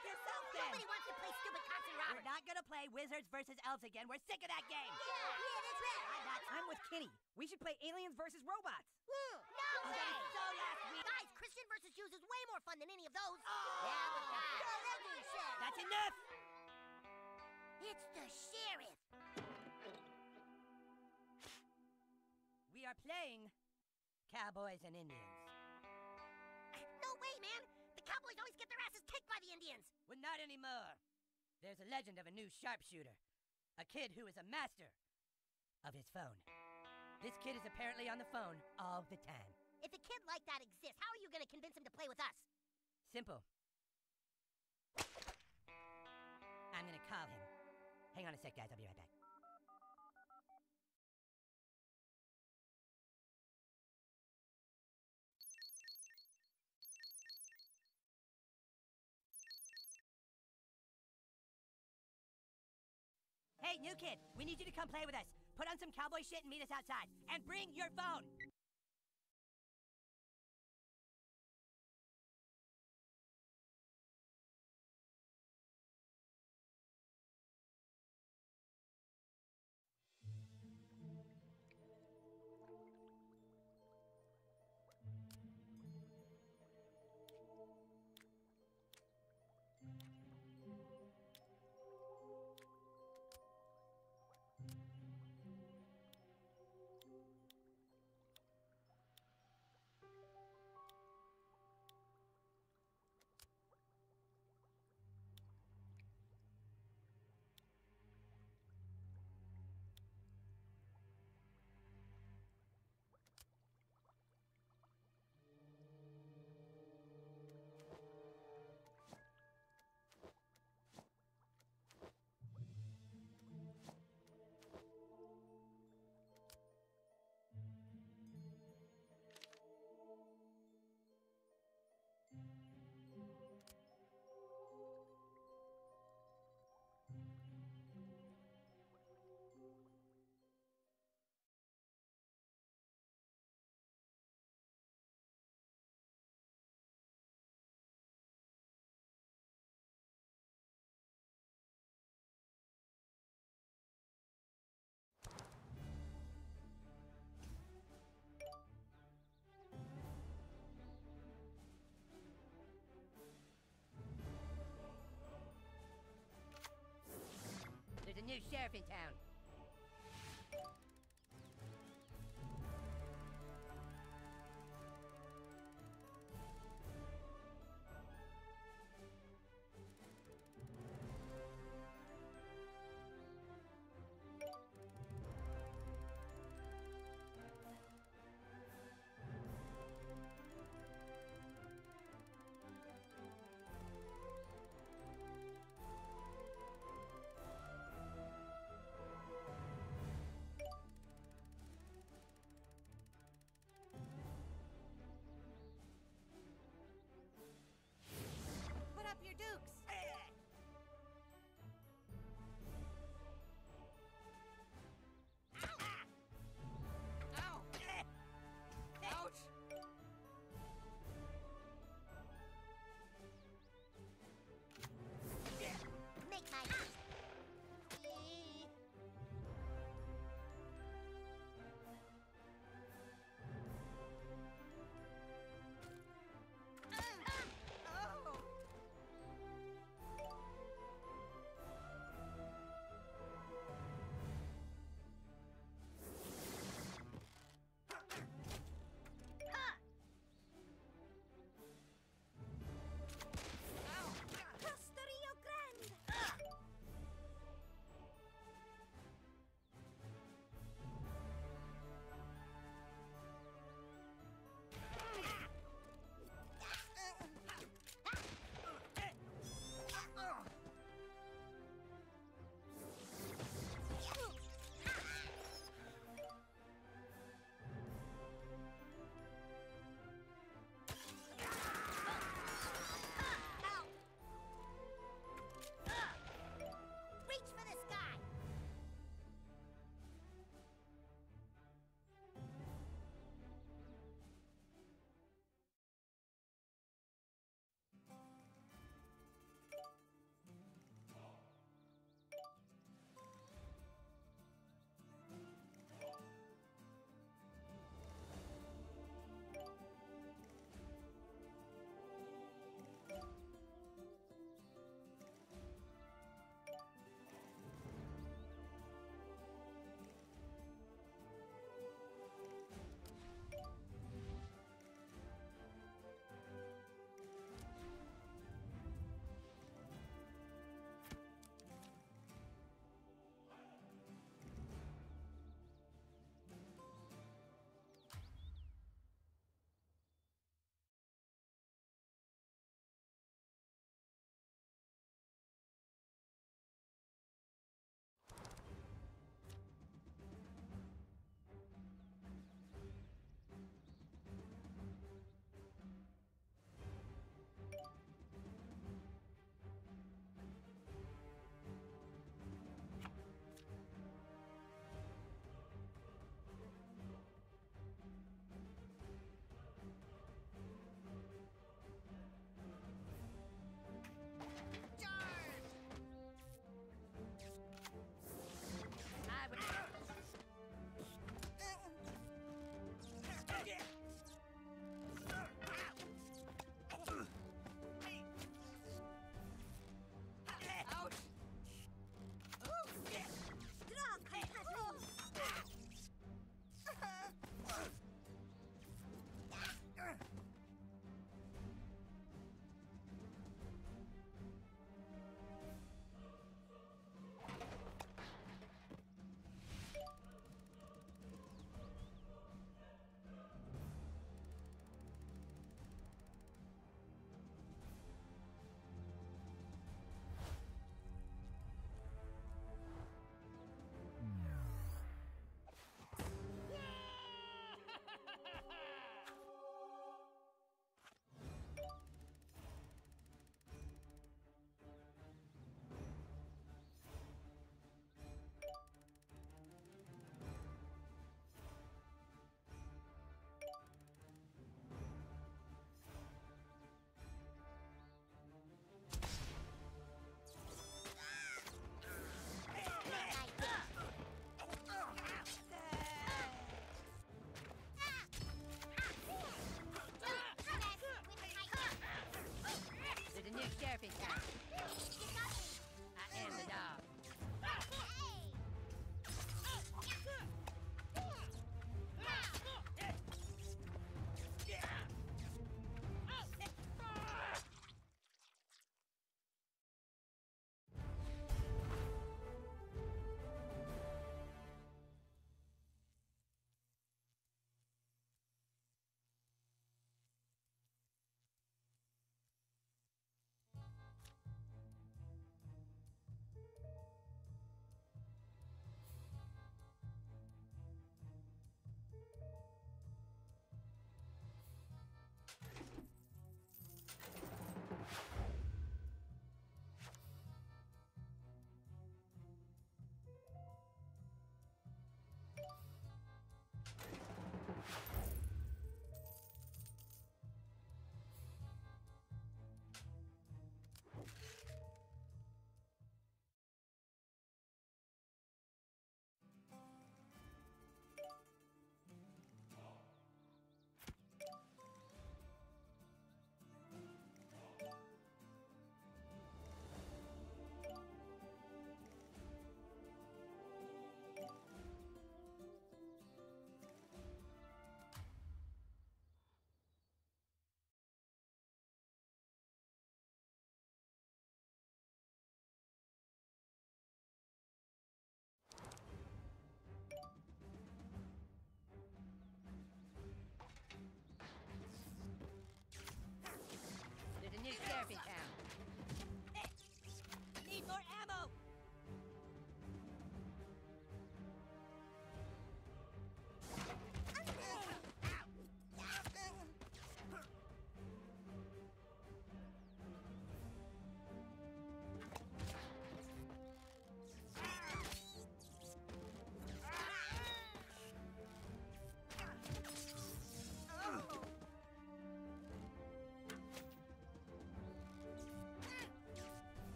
with yourself then! Nobody wants to play stupid cops and robbers! We're not gonna play Wizards versus Elves again. We're sick of that game! That's right! I'm with Kenny. We should play Aliens versus Robots. No way! So last week. Guys, Christian versus Jews is way more fun than any of those! Oh. That's enough! It's the sheriff! We are playing Cowboys and Indians. No way, man! The Cowboys always get their asses kicked by the Indians! Well, not anymore. There's a legend of a new sharpshooter. A kid who is a master of his phone. This kid is apparently on the phone all the time. If a kid like that exists, how are you gonna convince him to play with us? Simple. I'm gonna call him. Hang on a sec, guys. I'll be right back. Hey, new kid, we need you to come play with us. Put on some cowboy shit and meet us outside. And bring your phone! There's a new sheriff in town.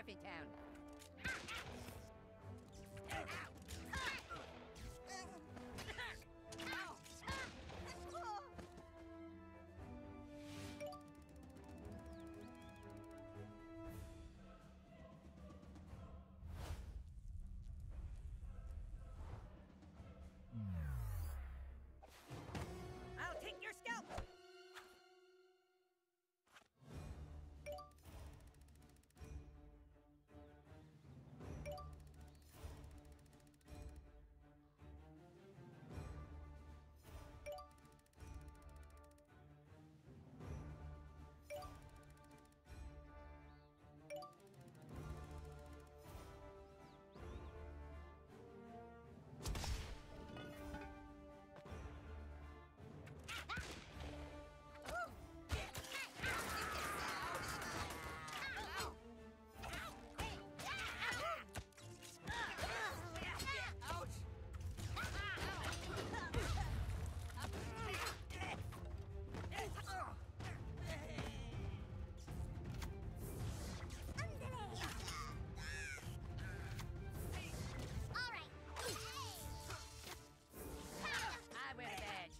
sheriff in town. I'll take your scalp! I wear a badge.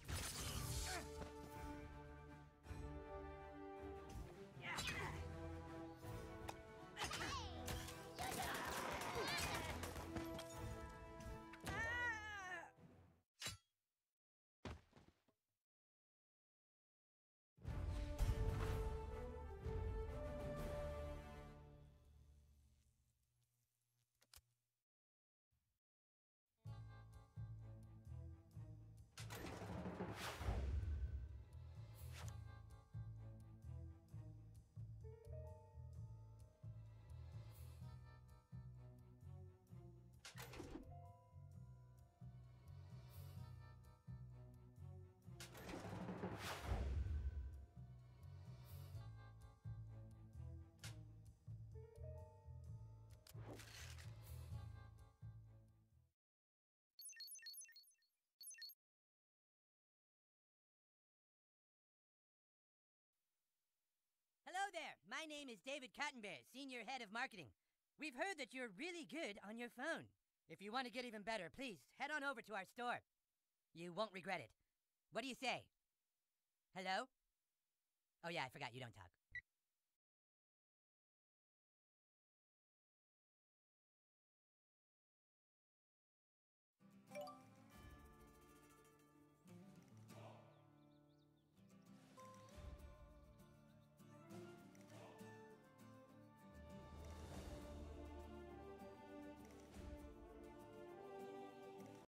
Hello there. My name is David Cottonbear, Senior Head of Marketing. We've heard that you're really good on your phone. If you want to get even better, please head on over to our store. You won't regret it. What do you say? Hello? Oh yeah, I forgot you don't talk.